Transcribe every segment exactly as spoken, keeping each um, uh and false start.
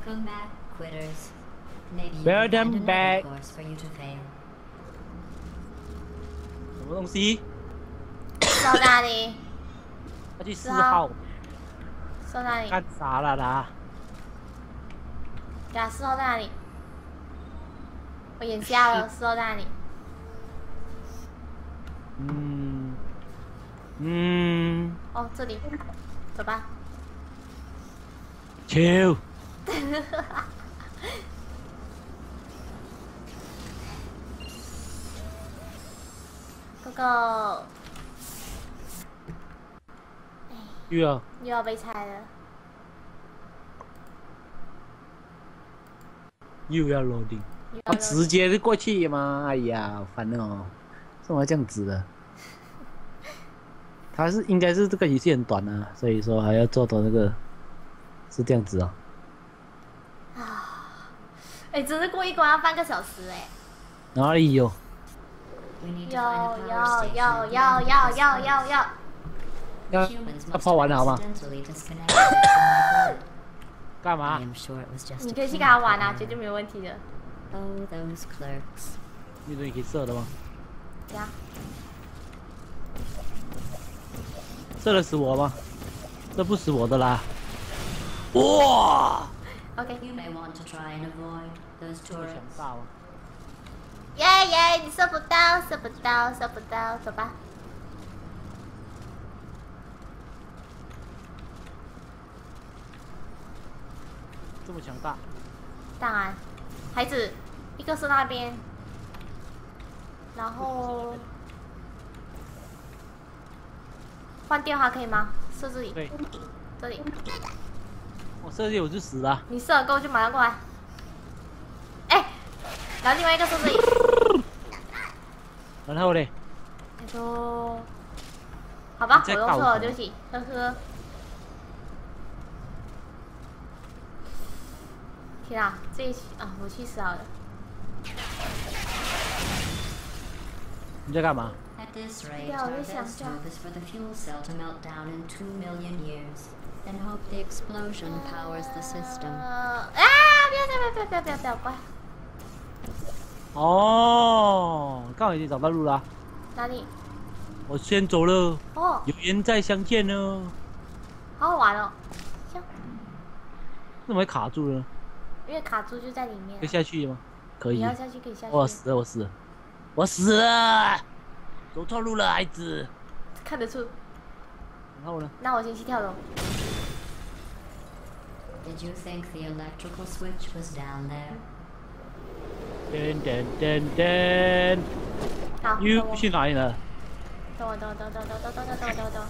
Welcome back, quitters. Maybe you Welcome can find another back. course for you to fail. 什么东西？ 收哪里？ 他去四号收哪里？ 干啥了啦？ 对啊，四号在哪里？我眼瞎了，四号在哪里？ 嗯嗯， 哦，这里，走吧。 球。 哥哥， 又要又要被拆了。 又要 loading， 又要我直接就过去嘛！哎呀，好烦哦，为什么要这样子的？它是应该是这个游戏很短啊，所以说还要做到那个是这样子哦。 啊，哎，真的过一关要半个小时哎。 哪里有？ We need 要 to find a power 要 station. 要要要要要要！ 要 Humans 要 must 泡完了好吗？ accidentally disconnected from my grid. 干 I 嘛？ am sure it was just 你 a 可以去跟他玩 chemical 啊，绝对 error. 没有问题的。 Oh, those clerks. 那东西可以射的吗？ 对啊， 射得死我吗？射不死我的啦！哇！ OK， You may want to try and avoid those 这么强 turrets. 大吗？ 耶耶，你射不到，射不到，射不到，走吧。 这么强大？ 当然，孩子，一个是那边，然后换电话可以吗？射这里， 对， 这里， 我射进我就死了。 你射了够就马上过来。哎，然后另外一个射这里， 然后嘞？ 他说，好吧，我你在告我弄错了，对不起，呵呵。天啊，这一啊，我去死好了。 你在干嘛？ At this rate, Yeah, our we best shall- hope is for the fuel cell to melt down in two million years. Then hope the explosion powers the system. 呃啊！不要不要不要不要不要不要乖！ 哦，刚好已经找到路了啊。 哪里？ 我先走了， 哦， 有缘再相见呢。 好好玩哦！像怎么会卡住了？ 因为卡住就在里面可以啊。 下去吗？可以。 你要下去可以下去。 我死了，我死了，我死了，走错路了，孩子。 看得出。 然后呢？ 那我先去跳楼。 Did you think the electrical switch was down there? 噔噔噔噔， 好，等又我， 去哪里了？ 等我，等我，等我，等我，等我，等我，等我，等我，等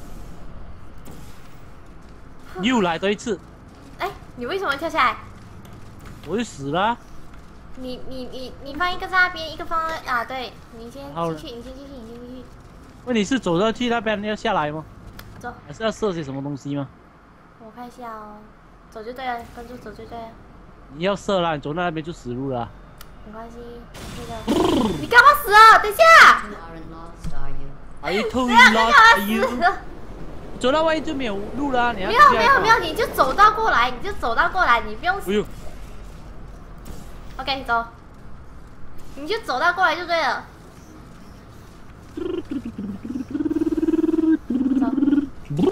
我。 又来多一次， 哎，你为什么会跳下来？ 我就死了啊。 你你你你放一个在那边，一个放在啊，对，你先好进去，你先进去，你先进去， 问题是走到去那边要下来吗？ 走， 还是要射些什么东西吗？ 我看一下哦，走就对了，跟住走就对了， 你要射啦，你走到那边就死路了啊。 没关系，那个，你干嘛死了？等一下， You aren't lost, are you? Are you totally 不要，你干 lost? 嘛 Are you？ 死了？ 走到外面就没有路了啊，你要没有没有没有，你就走到过来，你就走到过来，你不用不用。 OK，走，你就走到过来就对了。走，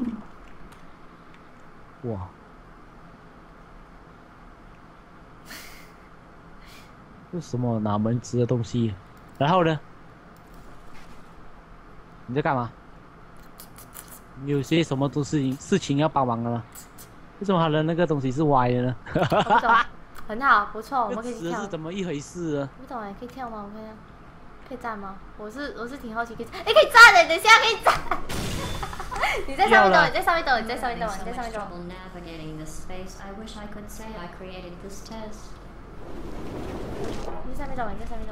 哇！这什么哪门子的东西？然后呢？你在干嘛？你有些什么都事情事情要帮忙的吗？为什么他的那个东西是歪的呢？ 我不懂，很好，不错，我们可以去跳这词是。怎么一回事啊？ 不懂哎，可以跳吗？我看一下，可以站吗？我是我是挺好奇，可以哎可以站的，等一下可以站。你在上面走，你在上面走，你在上面走， Having 你在 so 上 much 面走。 trouble navigating this space, I wish I could say I created this test. 你在上面走，你在上面走。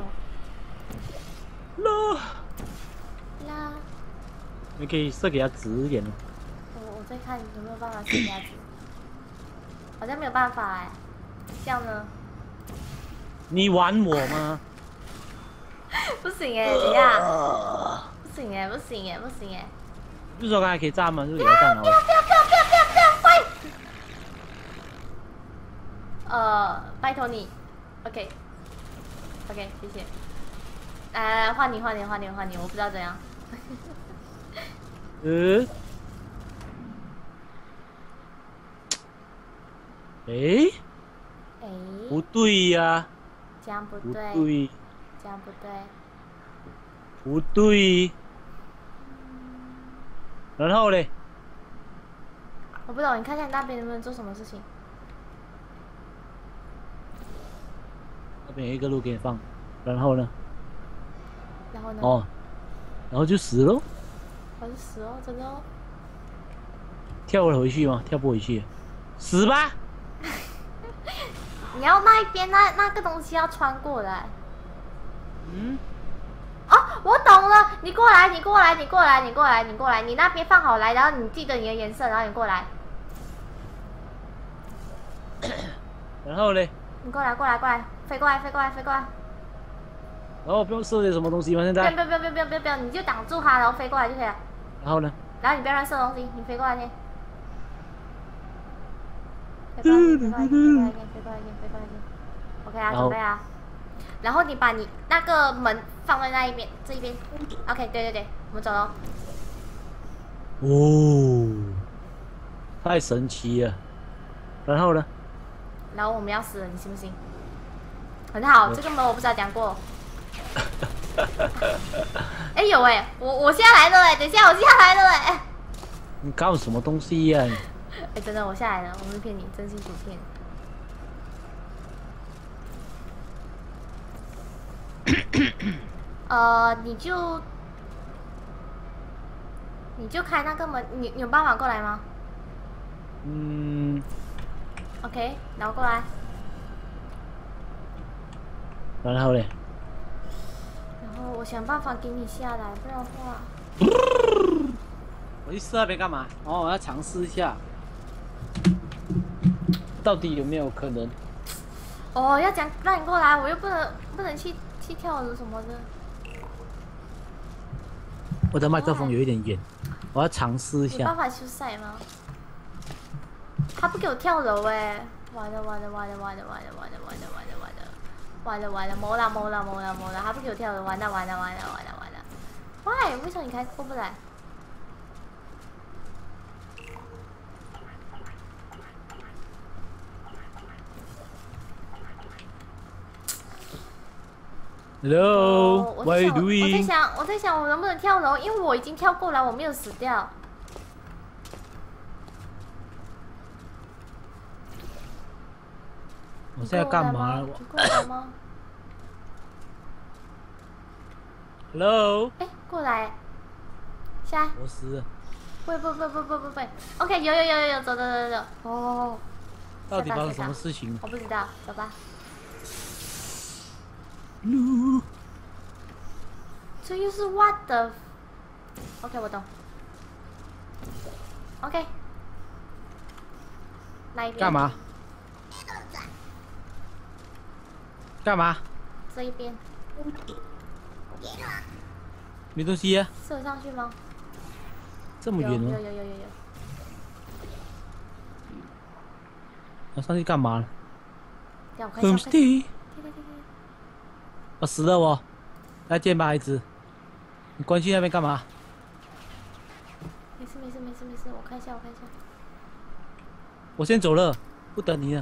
啦， 啦， 你可以射给他直一点哦。 我我在看有没有办法射鸭子，好像没有办法哎，这样呢？ 你玩我吗？ 不行哎，等一下，不行哎，不行哎，不行哎。 不是说刚才可以站吗？就给他站了。 不要不要不要不要不要！喂！ 呃，拜托你 ，OK，OK，、OK, 谢谢。来，换你，换你，换你，换你，我不知道怎样。 呃，诶， 哎， 不对呀、啊， 这样不不对， 对， 这样不对。 不对。然后嘞， 我不懂，你看看那边能不能做什么事情？ 那边有一个路给你放，然后呢？ 然后呢？ 哦，然后就死喽。 我是死哦，真的哦。 跳回去吗？跳不回去，死吧！ 你要那一边那那个东西要穿过来。 嗯。 哦，我懂了，你过来，你过来，你过来，你过来，你过来，你那边放好来，然后你记得你的颜色，然后你过来。 然后嘞？ 你过来，过来，过来，飞过来，飞过来，飞过来。 然后不用射点什么东西吗？现在？ 不用不用不用不用不用不用，你就挡住它，然后飞过来就可以了。 然后呢？ 然后你不要乱射东西，你飞过来先。飞过来先，飞过来先，飞过来先，飞过来先，飞过来先。OK 啊，准备啊。然后你把你那个门放在那一边，这一边。OK， 对对对，我们走喽。 哦，太神奇了。然后呢？ 然后我们要死了，你信不信？很好，这个门我不知道讲过。哎有哎，我我下来了哎，等一下我下来了哎。 你搞什么东西呀、啊？ 哎，真的我下来了，我没骗你，真心不骗。呃，你就你就开那个门，你你有办法过来吗？ 嗯。 OK， 然后过来。 然后嘞？ 然后我想办法给你下来，不然的话。 我去射那边干嘛？哦，我要尝试一下，到底有没有可能？ 哦，要讲让你过来，我又不能不能去去跳楼什么的。 我的麦克风有一点远，我要尝试一下。 有办法修赛吗？他不给我跳楼哎！完了完了完了完了完了完了完了完了完了完了完了，没了没了没了没了，他不给我跳楼，完了完了完了完了完了。喂，为什么你开过不来？ Hello, oh, what are you 我在 doing? 想，我在想我能不能跳楼，因为我已经跳过来，我没有死掉。 我现在干嘛？ 你过来吗 ？Hello， 哎，过来，下来。 我死了。 不不不不不不不 ，OK， 有有有有有，走走走走。哦。 到底发生什么事情？ 我不知道，走吧。 No. 这又是 what the？ OK， 我懂。OK。那一边。 干嘛？干嘛？ 这一边。 没东西啊？ 射上去吗？ 这么远吗？ 有有有有有有。 我上去干嘛了？ 等我看一下。 我死了我，再见吧孩子。你关去那边干嘛？ 没事没事没事没事，我看一下我看一下。 我先走了，不等你了。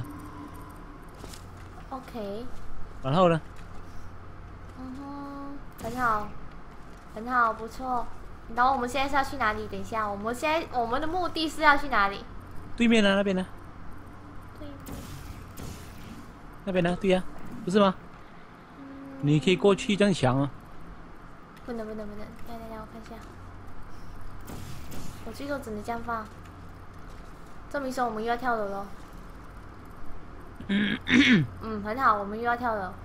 OK。 然后呢？ 嗯哼，很好，很好，不错。然后我们现在是要去哪里？等一下，我们现在我们的目的是要去哪里？ 对面呢？那边呢？ 对。 那边呢？对呀、啊，不是吗？ 你可以过去这样抢啊！ 不能不能不能，来来来，我看一下，我最多只能这样放。这么一说，我们又要跳楼了。嗯，很好，我们又要跳楼。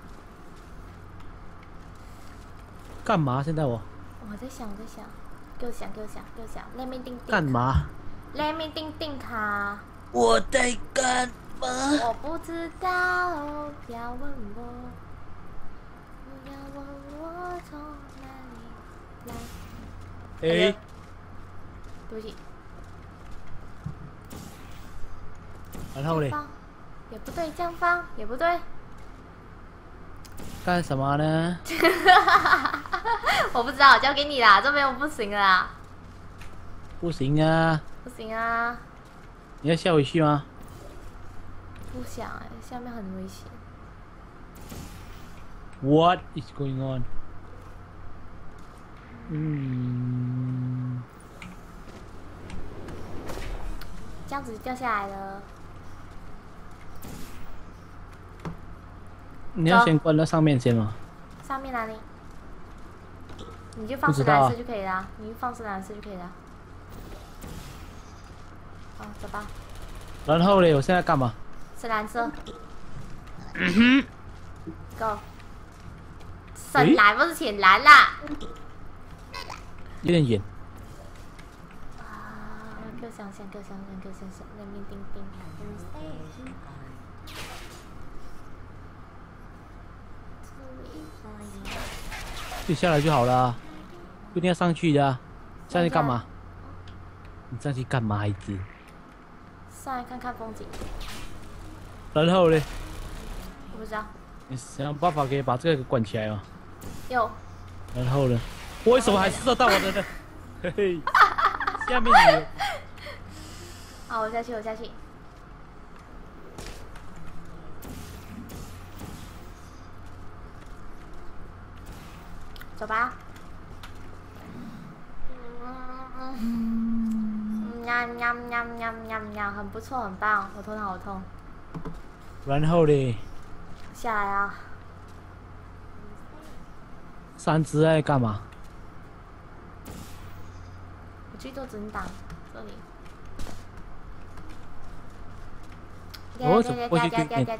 干嘛？现在我？ 我在想，我在想，给我想，给我想，给我想 ，Let me 定定。 干嘛 ？Let me 定定它。 我在干嘛？ 我不知道，不要问我。 不要问我从哪里来。 哎， 对不起。 然后嘞？ 也不对，这样放也不对。 干什么呢？ 我不知道，交给你啦，这边我不行啦。 不行啊！ 不行啊！ 你要下回去吗？ 不想哎、欸，下面很危险。 What is going on？ 嗯， 这样子掉下来了。 你要先关到上面先吗？ 上面哪里？你就放不知道啊深蓝色就可以啦，你就放深蓝色就可以啦。好，走吧。 然后嘞，我现在干嘛？ 深蓝色。 嗯哼。 Go。深蓝不是浅蓝啦。 有点远。 啊！给我想想，给我想想，给我想想，那边叮叮。 就下来就好了，不一定要上去的、啊。上去干嘛？你上去干嘛，孩子？ 上来看看风景。 然后嘞？ 我不知道。 你想办法可以把这个给关起来吗？ 有。 然后呢？我为什么还射到我的呢？嘿嘿，下面有。 好，我下去，我下去。走吧。嗯，喵喵喵喵喵喵，很不错，很棒。我头脑好痛。 然后嘞？ 下来啊。 三只在干嘛？ 我去做整档，这里。 我怎么过去对面？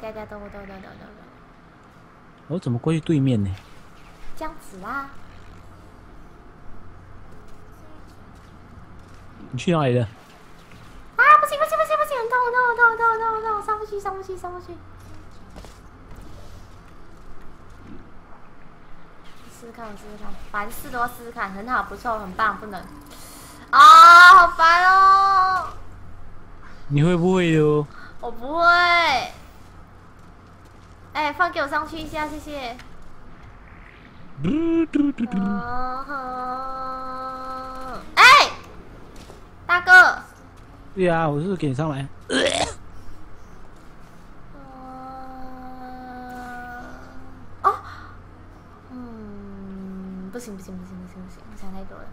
我怎么过去对面呢？ 这样子啦。 你去哪里了？ 啊！不行不行不行不行，很痛很痛很痛很痛很痛很痛，上不去上不去上不去。试试看，我试试看，凡事都要试试看，很好，不错，很棒，不能。啊，好烦哦！ 你会不会哟？ 我不会。哎、欸，放给我上去一下，谢谢。 嘟嘟嘟嘟。 哎、欸，大哥。 对啊，我是给你上来。 哦。嗯，不行不行不行不行不行，我想太多了。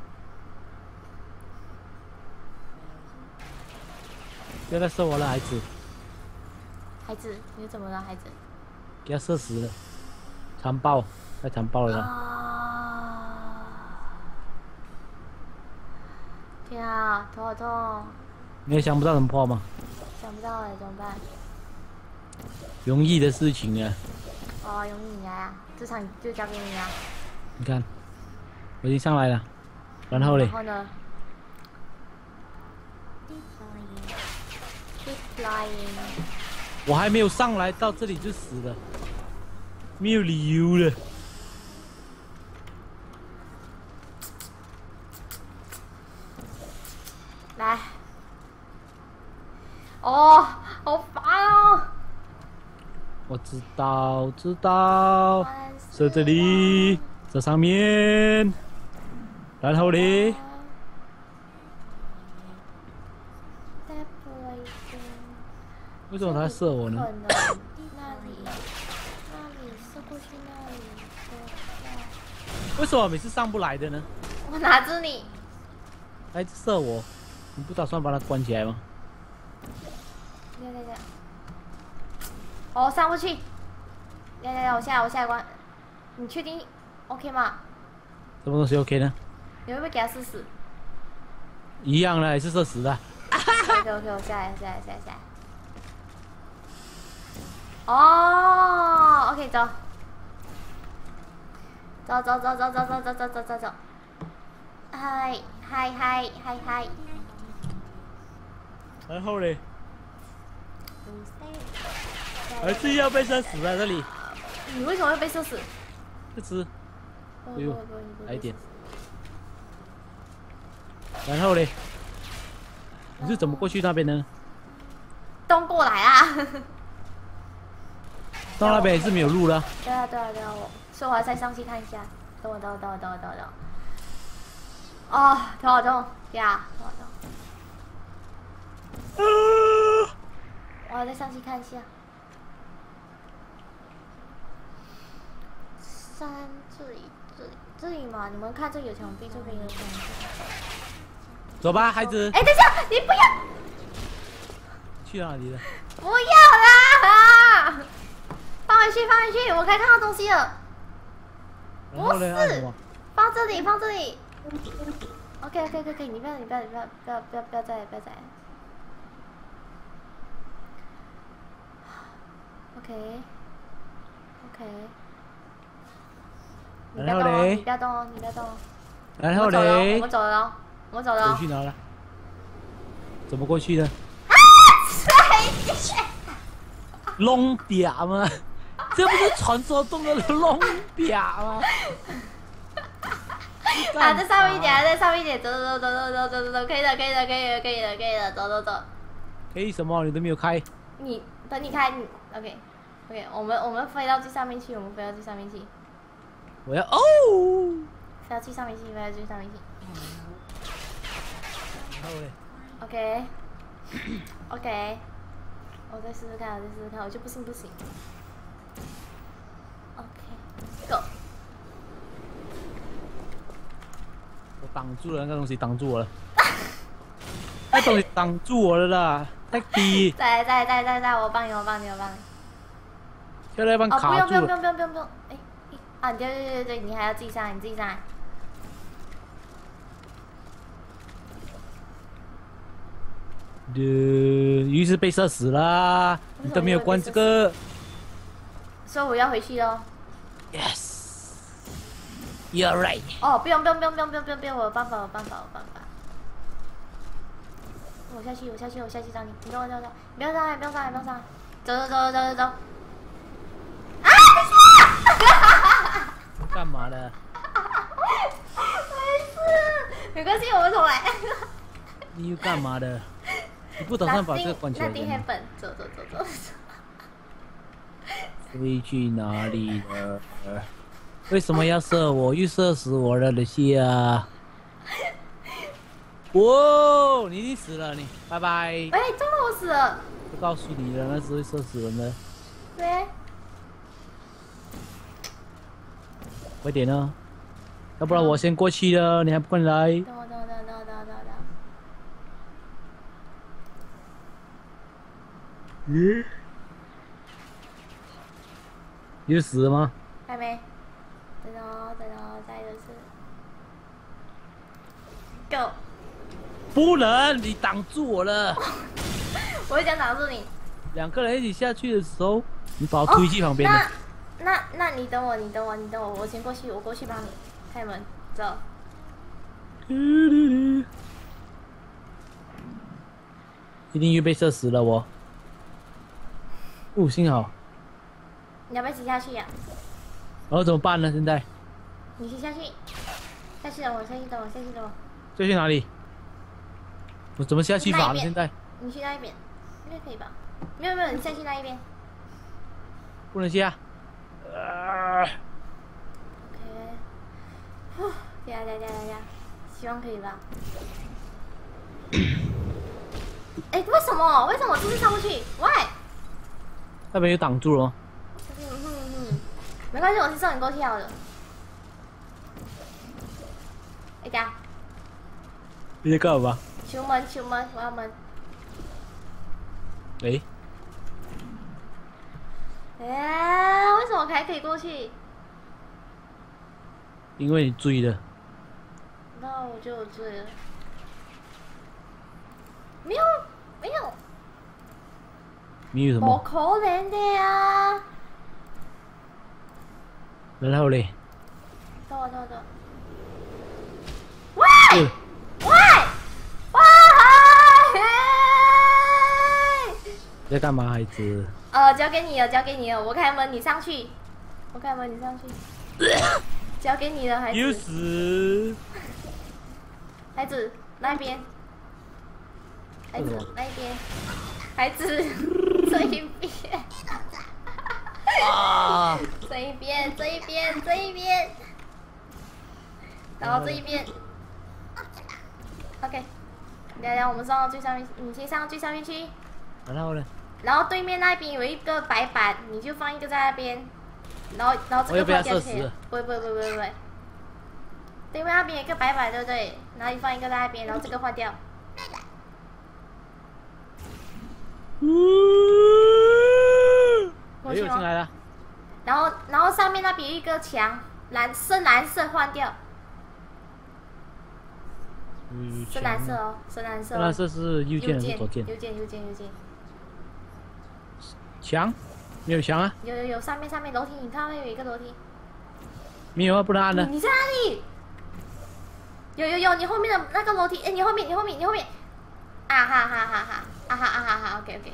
不要再射我了，孩子。 孩子，你怎么了，孩子？ 给他射死了，残暴，太残暴了。 啊！天啊，头好痛。 你也想不到怎么破吗？ 想不到哎，怎么办？ 容易的事情啊。 哦，由你来啊，这场就交给你啊。 你看，我已经上来了，然后嘞？ 然后呢 ？Keep flying。 我还没有上来，到这里就死了，没有理由了。 来。哦，好烦哦！ 我知道，知道，射这里，这上面，然后嘞？为什么他射我呢？ 那里，那里射过去那里。 为什么每次上不来的呢？ 我拿着你。 还射我，你不打算把它关起来吗？ 来来来。哦，上不去。来来来，我下来，我下来关。你确定 OK 吗？ 什么东西 OK 呢？ 你会不会给他试试？ 一样的，还是射死的。 OK OK， 我下来下来下来下来。哦 ，OK， 走。走走走走走走走走走走走。嗨嗨嗨嗨嗨。 然后嘞？还是要被射死了这里。 你为什么会被射死？ 这只。哎呦，来一点。然后嘞？你是怎么过去那边呢？ 动过来啊！ 到那边也是没有路了。 对啊对啊对啊，我所以我要再上去看一下。等我等我等我等我等我等我。哦，头好痛呀，头好痛。我要再上去看一下。山这里这里这里嘛，你们看这里有墙壁，这边有墙壁。 走吧，孩子。 哎，等一下，你不要。 去哪里了？ 不要啦！放回去，放回去，我可以看到东西了。不是，放这里，放这里。OK OK OK OK， 你不要，你不要，你不要，不要，不要，不要再，不要再。OK OK。你不要动哦，你不要动哦，你不要动哦。 然后嘞， 我们走了，我们走了。 我去哪了？怎么过去的？龙表吗？这不是传说中的龙表吗？ 啊，再上面一点，再上面一点，走走走走走走走走，可以的，可以的，可以的，可以的，可以的，走走走。 可以什么？你都没有开。 你等你开，你 OK OK， 我们我们飞到最上面去，我们飞到最上面去。 我要哦。 飞到最上面去，飞到最上面去。 然后嘞 OK OK， 我再试试看，我再试试看，我就不信不行。OK Go。 我挡住了，那个东西挡住我了。那东西挡住我了啦，太低。 在在在在在，我帮你，我帮你，我帮你。 现在帮哦，不卡住了。 用不用不用不用不用不用，哎哎啊，对对对对，你还要自己上来，你自己上来。 呃，鱼是被射死啦，你都没有关这个。 所以我要回去喽。 Yes, you're right。 哦，不用不用不用不用不用不用不用，我有办法，我有办法，我有办法。我下去，我下去，我下去找你。你等我，等我，等我，不要上来，不要上来，不要上来。走走走走走走。啊！ 干嘛呢？ 没事，没关系，我们重来。 你又干嘛的？你不打算把这个关起来吗？ 那黑本，走走走走。 飞去哪里了？为什么要射我？又射死我了的下。哇！你已经死了，你拜拜。 哎，真的我死了。 我告诉你了，那是会射死人的。 对。 快点啊！要不然我先过去了，你还不快来？ 等我等我等我等我等我等我。 嗯？你是死了吗？ 还没。等哦等哦，再一次。Go。 不能，你挡住我了。 我会想挡住你。 两个人一起下去的时候，你把我推去旁边了。 哦、那那那你等我，你等我，你等我，我先过去，我过去帮你开门，走。 一定又被射死了我。哦，幸好。 你要不要骑下去呀、啊？ 然后怎么办呢？现在？ 你骑下去，下去等我，下去等我，下去等我。 下去哪里？我怎么下去法了？现在？ 你去那一边，应该可以吧？没有没有，你下去那一边。 不能下。呃。 OK。呼，等下等下等下，希望可以吧？哎，为什么？为什么我就是上不去 ？Why？ 那边有挡住了吗？ 嗯嗯嗯，没关系，我是送你过去好了。哎呀！ 你在干嘛？ 求门，求门，我要门。 哎。 哎，为什么还可以过去？ 因为你追了。 那我就追了。没有，没有。 没有什么？ 不可能的呀！ 然后嘞？ 等我，等我，等我。喂！喂！喂！ 在干嘛，孩子？ 呃，交给你了，交给你了。我开门，你上去。我开门，你上去。交给你了，孩子。 有死！ 孩子，那边。孩子，那一边。孩子，这一边。 啊！ 这一边，这一边，这一边，然后这一边。OK， 来来，我们上到最上面，你先上到最上面去。 然后呢？ 然后对面那边有一个白板，你就放一个在那边。然后，然后这个换掉去。不会不会不会不会不会。对面那边有一个白板，对不对？然后你放一个在那边，然后这个换掉。 没有进来了。 然后，然后上面那边有一个墙，蓝深蓝色换掉。 嗯， 深蓝色哦，深蓝色、哦。 深蓝色是右键还是左键？ 右键，右键，右键。 墙？没有墙啊？ 有有有，上面上面楼梯，你看到有一个楼梯。 没有啊，不能按的。 你在哪里？有有有，你后面的那个楼梯，哎，你后面，你后面，你后面。啊哈哈哈哈，啊哈啊哈哈 ，OK OK。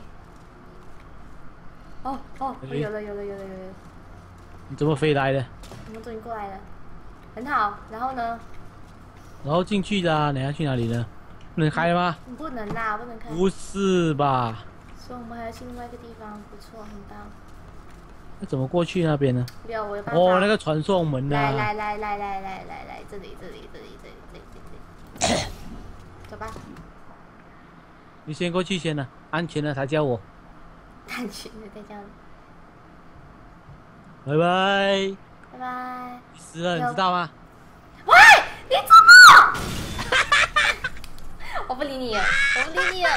哦哦，有了有了有了有了。 你怎么飞来的？ 我们终于过来了，很好。然后呢？ 然后进去的啊，你要去哪里呢？不能开吗？ 不能啦，不能开。 不是吧？ 所以我们还要去另外一个地方，不错，很棒。 那怎么过去那边呢？ 没有，我有办法。 哦，那个传送门啊！ 来来来来来来来来，这里这里这里这里这里这里。走吧。 你先过去先了，安全了才叫我。 安全了再叫你。 拜拜。 拜拜。 死了，你知道吗？ 喂，你怎么？我不理你了，我不理你了。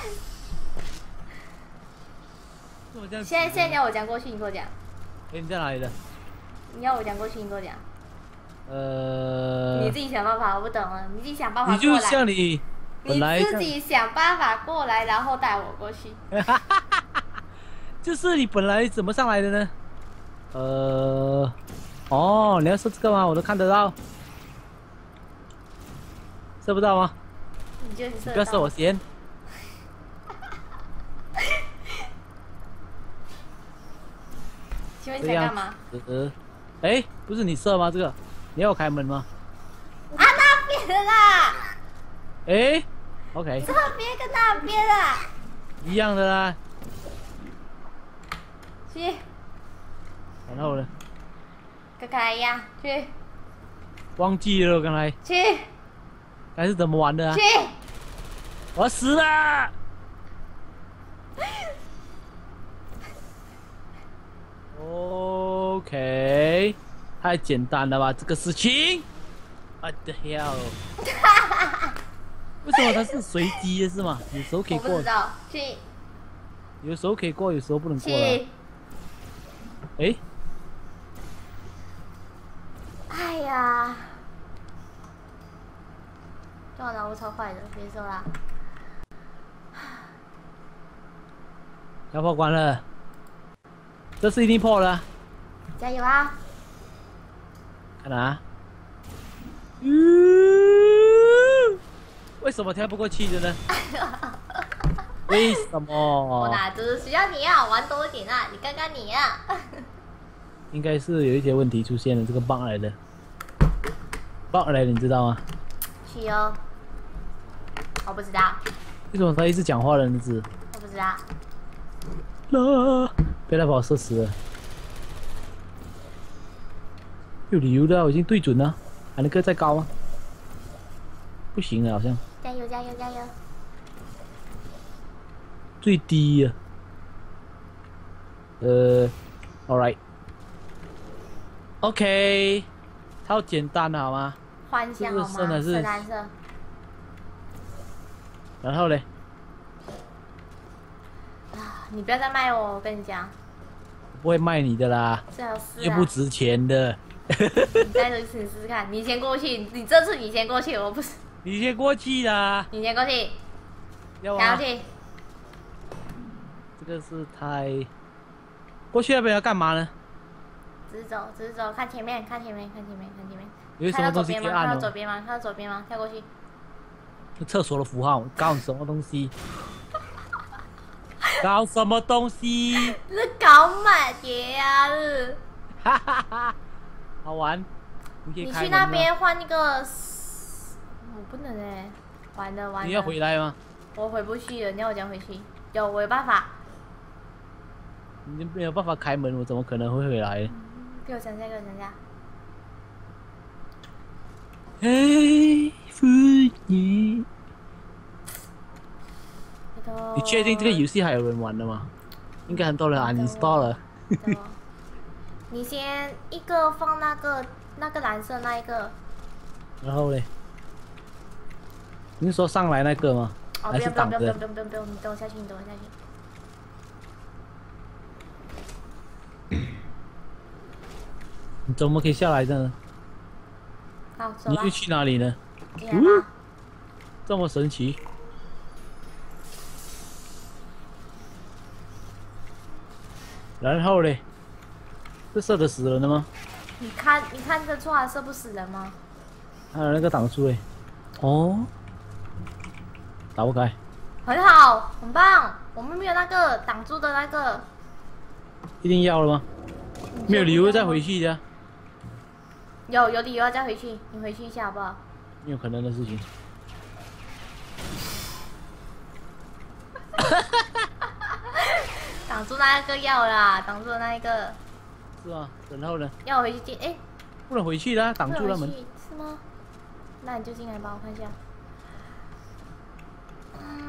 现在现在你要我讲过去，你跟我讲。 哎，你在哪里的？ 你要我讲过去，你跟我讲。 呃。 你自己想办法，我不懂了，你自己想办法过来。 你就像你。 你自己想办法过来，然后带我过去。 就是你本来怎么上来的呢？呃，哦，你要射这个吗？我都看得到，射不到吗？ 你就射得到。 不要射我先。 请问你在干嘛？ 呃，哎，不是你射吗？这个，你要我开门吗？ 啊，那边的啦。 哎 ，OK。 这边跟那边啊。 一样的啦。 去。 然后呢？ 跟刚才一样，去。 忘记了刚才。 去。 还是怎么玩的啊？ 去。 我要死了。OK， 太简单了吧这个事情 ？What the hell？ 为什么它是随机的是吗？有时候可以过。 我不知道，去。 有时候可以过，有时候不能过。 去。 哎。 哎呀！电脑脑超坏的，别说啦。 要破关了，这次一定破了。 加油啊！ 看哪？嗯，为什么跳不过去的呢？为什么？ 我哪只需要你啊，玩多一点啊！你看看你啊。 应该是有一些问题出现了，这个 bug 来的 ，bug 来的，你知道吗？ 去哦。我不知道。 为什么他一直讲话了？你知？ 我不知道。 啊！被他把我射死了。有理由的，我已经对准了，还能够再高吗？不行了，好像。 加油加油加油！ 最低啊。呃 ，All right。OK， 超简单的好吗？ 幻象好吗？深蓝色。 然后嘞？ 啊！你不要再卖我，我跟你讲。 不会卖你的啦。 最好是、啊。 又不值钱的。 你再试试试看，你先过去，你这次你先过去，我不是。 你先过去啦。 你先过去。 要啊。 过去。 这个是太。过去那边要干嘛呢？ 直走，直走，看前面，看前面，看前面，看前面。 有什么东西可以按哦？ 看到左边吗？看到左边吗？跳过去。 厕所的符号，搞什么东西？搞什么东西？ 是搞满碟呀！是。 哈哈哈，好玩。你, 你去那边换一个，我不能哎，完了完了。 你要回来吗？ 我回不去了，你要我怎样回去？有，我有办法。 你没有办法开门，我怎么可能会回来？ 给我想一下，给我想一下。 哎，妇女， 拜托你确定这个游戏还有人玩的吗？应该很多人 uninstall 了。 你先一个放那个那个蓝色那一个。 然后嘞？你是说上来那个吗？ 哦， 还不用不用不是挡着？ 用不用不用不用，你等我下去，你等我下去。 你怎么可以下来的呢？ 好，走吧你又。去哪里呢？ 进来吧。 这么神奇。然后嘞？是射得死人的吗？ 你看，你看得出来射不死人吗？ 还有那个挡住嘞。哦。打不开。 很好，很棒。我们没有那个挡住的那个。 一定要了吗？没有理由再回去的、啊。 有有理由再回去，你回去一下好不好？ 没有可能的事情。 挡住那个要啦，挡住那一个。 是啊，然后呢？ 要我回去进，哎， 不能回去的、啊，挡住了门。 是吗？那你就进来吧，我看一下。嗯，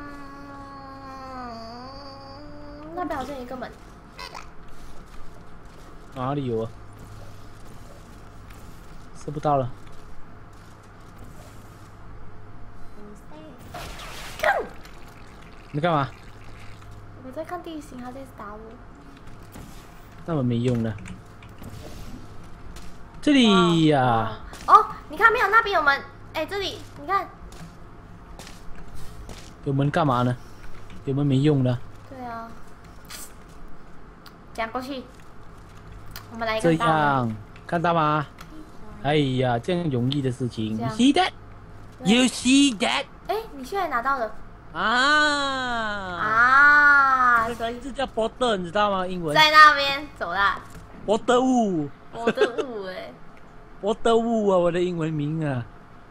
那边好像有一个门。 哪里有啊？射不到了。你干嘛？ 我在看地形，他在打我。 那么没用的。这里呀、啊。 哦，你看没有？那边有门。哎，这里你看。 有门干嘛呢？有门没用的。 对啊。这样过去。我们来一这个大门。 样看到吗？哎呀，这样容易的事情。 这 You 样 see that? You see that? 哎，你现在拿到了。 啊啊，所以这叫 border， 你知道吗？英文。 在那边走啦。 border 物。 我的雾哎。 border 物啊，我的英文名啊。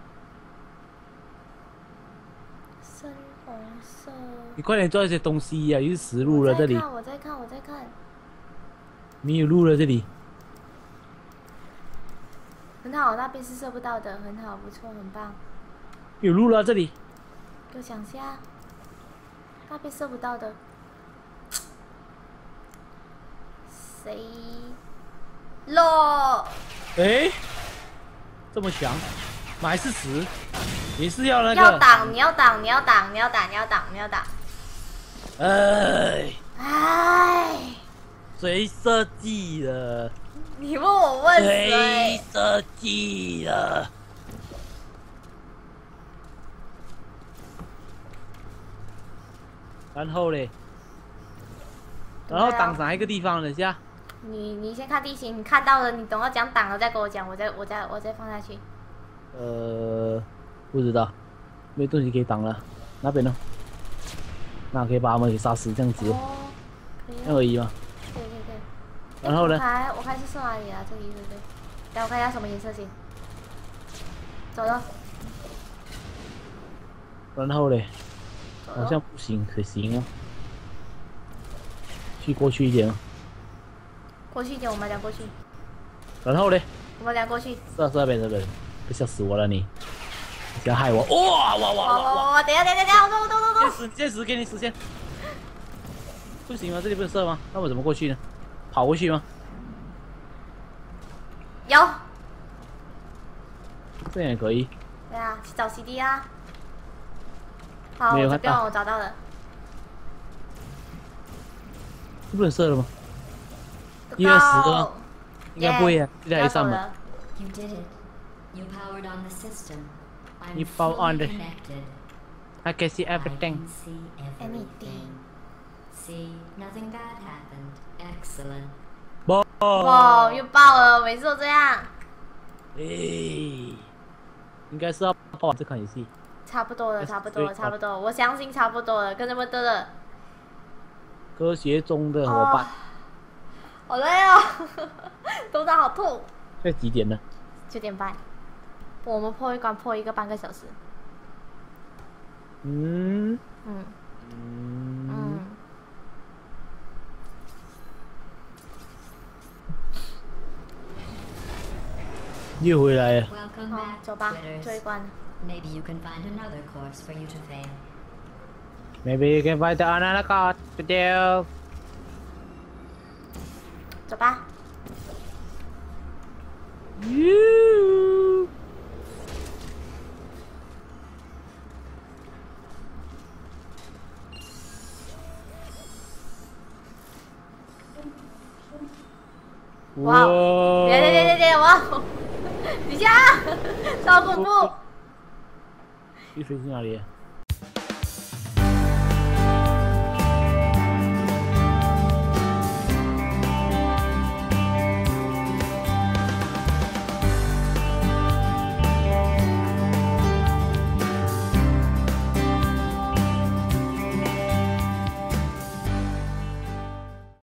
深红色。 你快点做一些东西呀、啊！又是死路了这里。 我在看，我在看。 没有路了这里。 很好，那边是射不到的，很好，不错，很棒。 有路了这里。 给我想下，那边射不到的。谁？落。 哎，这么强，还是死？你是要那个？ 要挡，你要挡，你要挡，你要挡，你要挡，你要挡。 哎。 哎。 谁设计的？ 你问我问谁？ 谁设计的？然后嘞？然后挡哪一个地方？等下。 你你先看地形，你看到了，你等我讲挡了再跟我讲，我再我再我再放下去。 呃，不知道，没东西可以挡了。那边呢？那可以把他们给杀死，这样子。 哦，可以。 这样而已吗？ 可以可以可以。 然后呢？ 我开我开是射哪里啊？这里对不对？来，我看一下什么颜色先。走了。 然后嘞？好像不行，可行啊。去过去一点啊。 过去一点，我们俩过去。 然后嘞？ 我们俩过去。 是啊，是那边这边，别吓死我了你！你想害我？哇哇哇哇哇！ 哇！等一下等一下等一下，我走我走我走。 现实现实给你实现。不行吗？这里不是射吗？那我怎么过去呢？跑过去吗？ 有。 这样也可以。 对啊，去找 C D 啊。好， 没有这边看到我找到了。 这不能射了吗？一二十个吗？应该不会啊，这里还有扇门。 You did it. You powered on the system. I'm You powered on fully the- connected. I can see I everything. can see everything. See, nothing bad happened. Excellent. 哇！ 哇，又爆了，每次都这样。 哎，应该是要爆完这款游戏。 差不多了，差不多了，差不多了，我相信差不多了，跟他们的了。 科学中的伙伴。 好累哦，头脑好痛。 现在几点了？ 九点半。我们破一关破一个半个小时。 嗯嗯嗯嗯。 又回来了。 Welcome 好， back, 走吧， Quitters. 这一关。 Maybe you can find another course for you to fail. Maybe you can find another card to do. 走吧。 You. 哇！别别别别别！我要等一下，超恐怖！ 你飞去哪里？